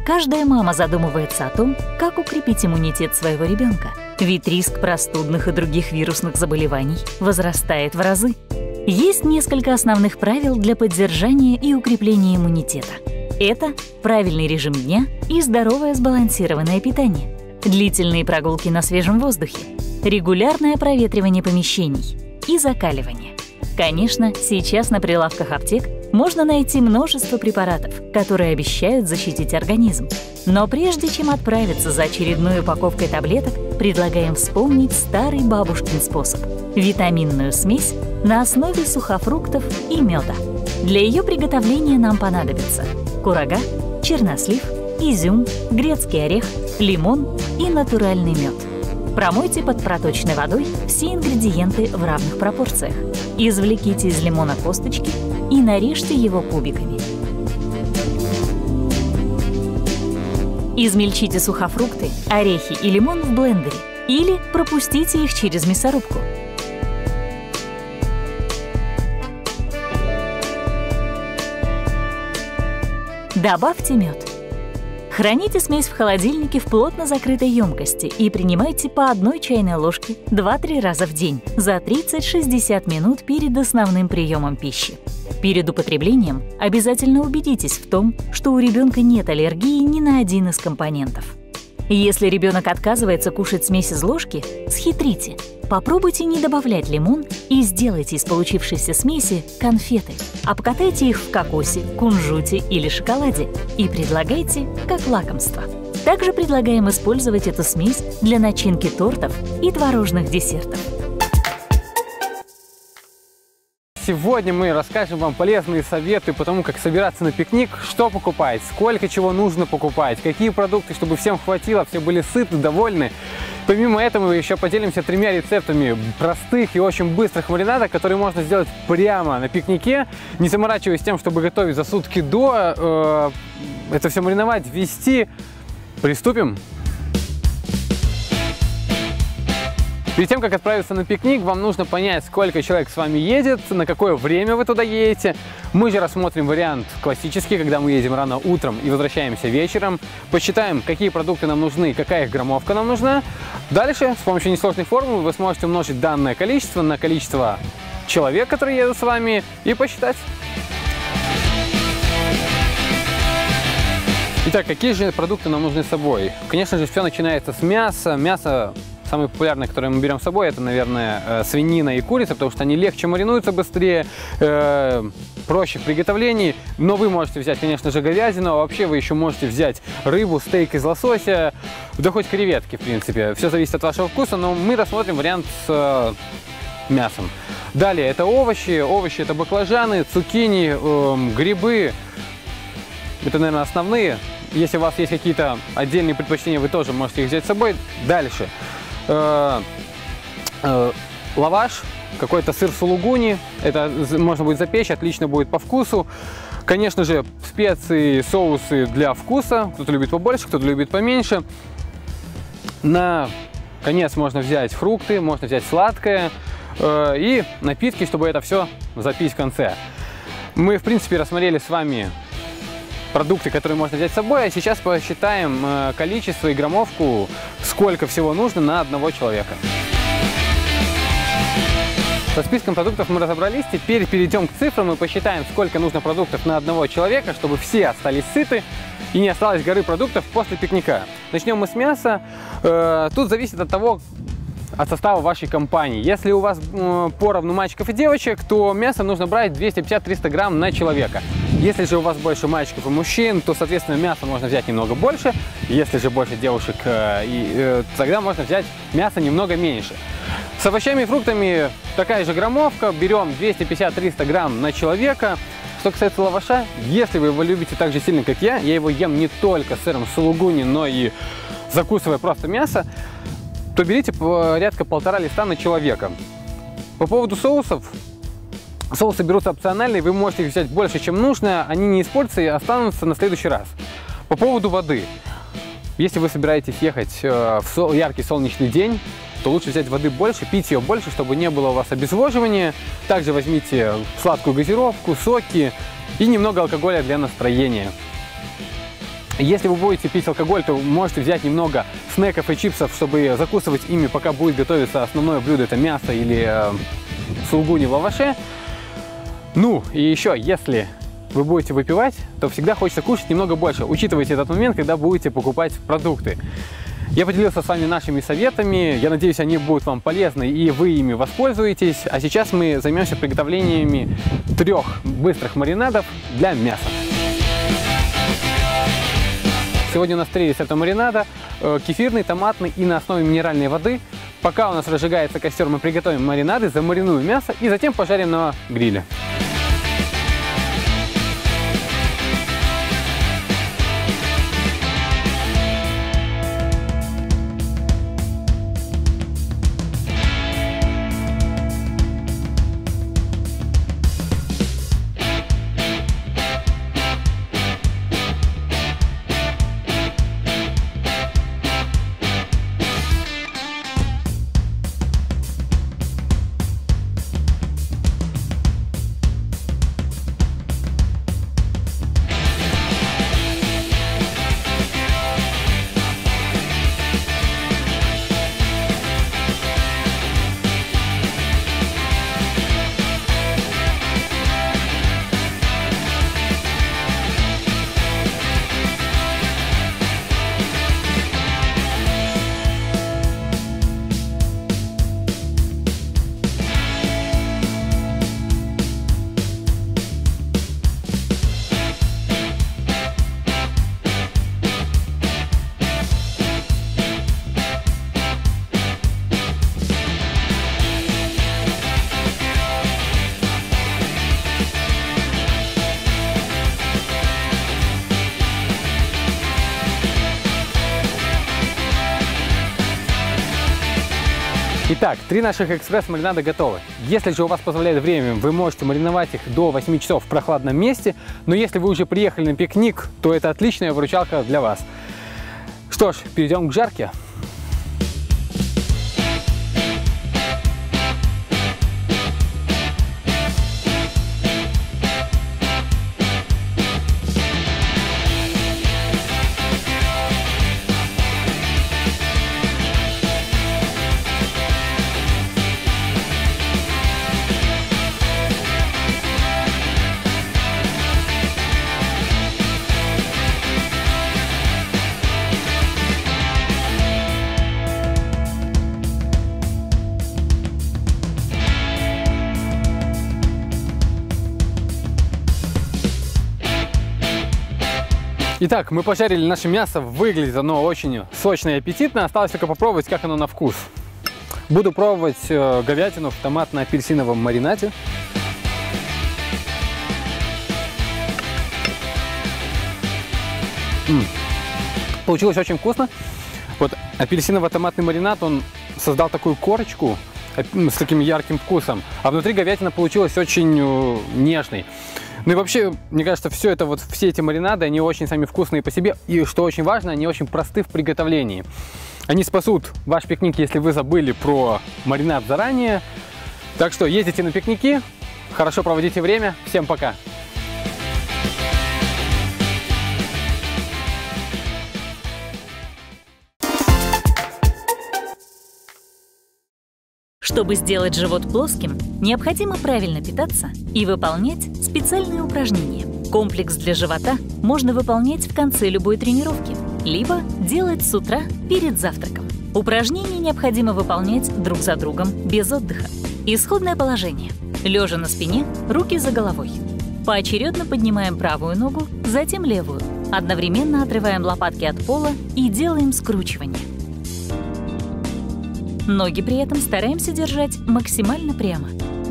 Каждая мама задумывается о том, как укрепить иммунитет своего ребенка, ведь риск простудных и других вирусных заболеваний возрастает в разы. Есть несколько основных правил для поддержания и укрепления иммунитета. Это правильный режим дня и здоровое сбалансированное питание, длительные прогулки на свежем воздухе, регулярное проветривание помещений и закаливание. Конечно, сейчас на прилавках аптек можно найти множество препаратов, которые обещают защитить организм. Но прежде чем отправиться за очередной упаковкой таблеток, предлагаем вспомнить старый бабушкин способ – витаминную смесь на основе сухофруктов и меда. Для ее приготовления нам понадобится курага, чернослив, изюм, грецкий орех, лимон и натуральный мед. Промойте под проточной водой все ингредиенты в равных пропорциях. Извлеките из лимона косточки и нарежьте его кубиками. Измельчите сухофрукты, орехи и лимон в блендере или пропустите их через мясорубку. Добавьте мед. Храните смесь в холодильнике в плотно закрытой емкости и принимайте по 1 чайной ложке 2-3 раза в день за 30-60 минут перед основным приемом пищи. Перед употреблением обязательно убедитесь в том, что у ребенка нет аллергии ни на один из компонентов. Если ребенок отказывается кушать смесь из ложки, схитрите. Попробуйте не добавлять лимон и сделайте из получившейся смеси конфеты. Обкатайте их в кокосе, кунжуте или шоколаде и предлагайте как лакомство. Также предлагаем использовать эту смесь для начинки тортов и творожных десертов. Сегодня мы расскажем вам полезные советы по тому, как собираться на пикник, что покупать, сколько чего нужно покупать, какие продукты, чтобы всем хватило, все были сыты, довольны. Помимо этого мы еще поделимся 3 рецептами простых и очень быстрых маринадов, которые можно сделать прямо на пикнике, не заморачиваясь тем, чтобы готовить за сутки до, это все мариновать, ввести. Приступим! Перед тем, как отправиться на пикник, вам нужно понять, сколько человек с вами едет, на какое время вы туда едете. Мы же рассмотрим вариант классический, когда мы едем рано утром и возвращаемся вечером. Посчитаем, какие продукты нам нужны, какая их граммовка нам нужна. Дальше, с помощью несложной формулы, вы сможете умножить данное количество на количество человек, которые едут с вами, и посчитать. Итак, какие же продукты нам нужны с собой? Конечно же, все начинается с мяса. Мясо самое популярное, которое мы берем с собой, это, наверное, свинина и курица, потому что они легче маринуются, быстрее, проще в приготовлении. Но вы можете взять, конечно же, говядину, а вообще вы еще можете взять рыбу, стейк из лосося, да хоть креветки, в принципе. Все зависит от вашего вкуса, но мы рассмотрим вариант с мясом. Далее это овощи. Овощи это баклажаны, цукини, грибы. Это, наверное, основные. Если у вас есть какие-то отдельные предпочтения, вы тоже можете их взять с собой. Дальше. Лаваш, какой-то сыр сулугуни. Это можно будет запечь, отлично будет по вкусу. Конечно же, специи, соусы для вкуса. Кто-то любит побольше, кто-то любит поменьше. На конец можно взять фрукты, можно взять сладкое. И напитки, чтобы это все запить в конце. Мы, в принципе, рассмотрели с вами продукты, которые можно взять с собой, а сейчас посчитаем количество и граммовку, сколько всего нужно на одного человека. Со списком продуктов мы разобрались, теперь перейдем к цифрам и посчитаем, сколько нужно продуктов на одного человека, чтобы все остались сыты и не осталось горы продуктов после пикника. Начнем мы с мяса. Тут зависит от того, от состава вашей компании. Если у вас поровну мальчиков и девочек, то мясо нужно брать 250-300 грамм на человека. Если же у вас больше мальчиков и мужчин, то, соответственно, мяса можно взять немного больше. Если же больше девушек, тогда можно взять мясо немного меньше. С овощами и фруктами такая же граммовка. Берем 250-300 грамм на человека. Что касается лаваша, если вы его любите так же сильно, как я его ем не только с сыром сулугуни, но и закусывая просто мясо, то берите порядка 1,5 листа на человека. По поводу соусов. Соусы берутся опциональные, вы можете их взять больше, чем нужно, они не испортятся и останутся на следующий раз. По поводу воды. Если вы собираетесь ехать в яркий солнечный день, то лучше взять воды больше, пить ее больше, чтобы не было у вас обезвоживания. Также возьмите сладкую газировку, соки и немного алкоголя для настроения. Если вы будете пить алкоголь, то можете взять немного снеков и чипсов, чтобы закусывать ими, пока будет готовиться основное блюдо, это мясо или сулугуни в лаваше. Ну и еще, если вы будете выпивать, то всегда хочется кушать немного больше. Учитывайте этот момент, когда будете покупать продукты. Я поделился с вами нашими советами, я надеюсь, они будут вам полезны и вы ими воспользуетесь. А сейчас мы займемся приготовлениями 3 быстрых маринадов для мяса. Сегодня у нас 3 рецепта маринада: кефирный, томатный и на основе минеральной воды. Пока у нас разжигается костер, мы приготовим маринады, замаринуем мясо и затем пожарим на гриле. Итак, 3 наших экспресс-маринада готовы. Если же у вас позволяет время, вы можете мариновать их до 8 часов в прохладном месте. Но если вы уже приехали на пикник, то это отличная выручалка для вас. Что ж, перейдем к жарке. Итак, мы пожарили наше мясо, выглядит оно очень сочно и аппетитно, осталось только попробовать, как оно на вкус. Буду пробовать говядину в томатно-апельсиновом маринаде. Получилось очень вкусно. Вот апельсиново-томатный маринад, он создал такую корочку с таким ярким вкусом, а внутри говядина получилась очень нежной. Ну и вообще, мне кажется, все эти маринады, они очень сами вкусные по себе. И что очень важно, они очень просты в приготовлении. Они спасут ваш пикник, если вы забыли про маринад заранее. Так что ездите на пикники, хорошо проводите время. Всем пока! Чтобы сделать живот плоским, необходимо правильно питаться и выполнять специальные упражнения. Комплекс для живота можно выполнять в конце любой тренировки, либо делать с утра перед завтраком. Упражнения необходимо выполнять друг за другом без отдыха. Исходное положение. Лежа на спине, руки за головой. Поочередно поднимаем правую ногу, затем левую. Одновременно отрываем лопатки от пола и делаем скручивание. Ноги при этом стараемся держать максимально прямо.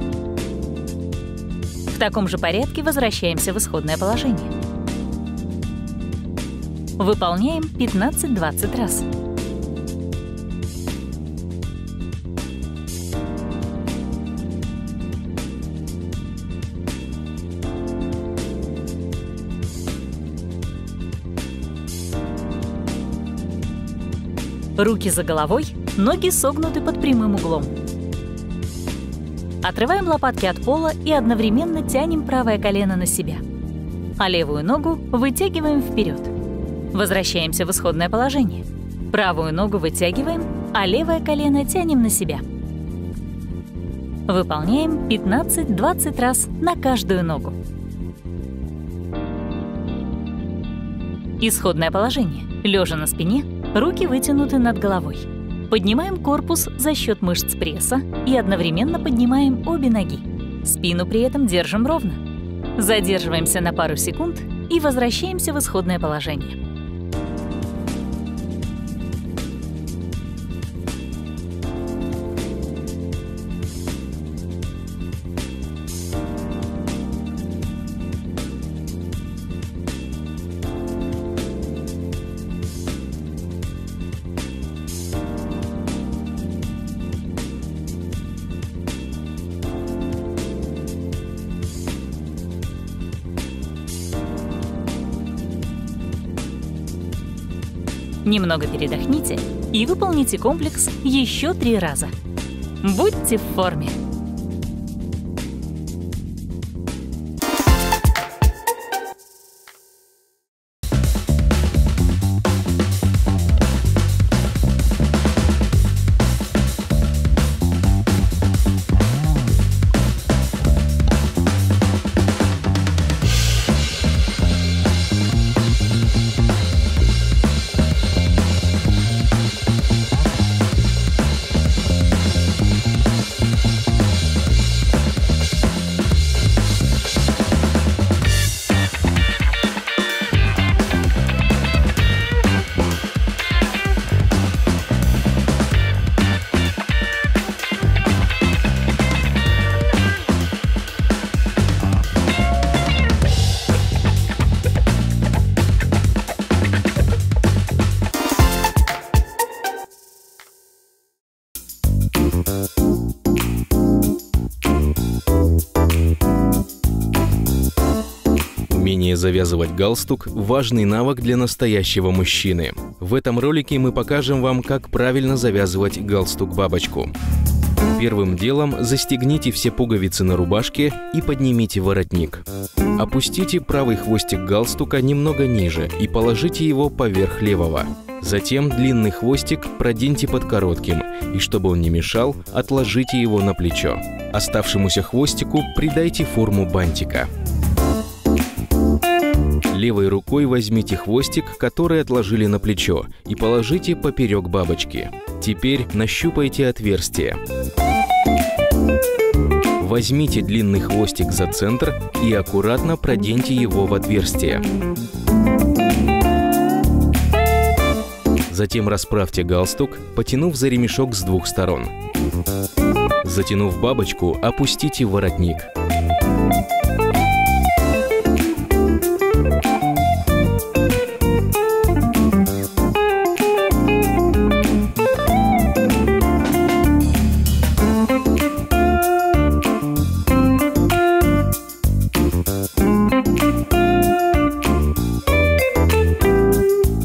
В таком же порядке возвращаемся в исходное положение. Выполняем 15-20 раз. Руки за головой, ноги согнуты под прямым углом. Отрываем лопатки от пола и одновременно тянем правое колено на себя, а левую ногу вытягиваем вперед. Возвращаемся в исходное положение. Правую ногу вытягиваем, а левое колено тянем на себя. Выполняем 15-20 раз на каждую ногу. Исходное положение. Лежа на спине, руки вытянуты над головой. Поднимаем корпус за счет мышц пресса и одновременно поднимаем обе ноги. Спину при этом держим ровно. Задерживаемся на пару секунд и возвращаемся в исходное положение. Немного передохните и выполните комплекс еще 3 раза. Будьте в форме! Умение завязывать галстук – важный навык для настоящего мужчины. В этом ролике мы покажем вам, как правильно завязывать галстук-бабочку. Первым делом застегните все пуговицы на рубашке и поднимите воротник. Опустите правый хвостик галстука немного ниже и положите его поверх левого. Затем длинный хвостик проденьте под коротким, и чтобы он не мешал, отложите его на плечо. Оставшемуся хвостику придайте форму бантика. Левой рукой возьмите хвостик, который отложили на плечо, и положите поперек бабочки. Теперь нащупайте отверстие. Возьмите длинный хвостик за центр и аккуратно проденьте его в отверстие. Затем расправьте галстук, потянув за ремешок с двух сторон. Затянув бабочку, опустите воротник.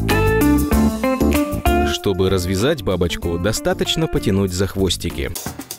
Чтобы развязать бабочку, достаточно потянуть за хвостики.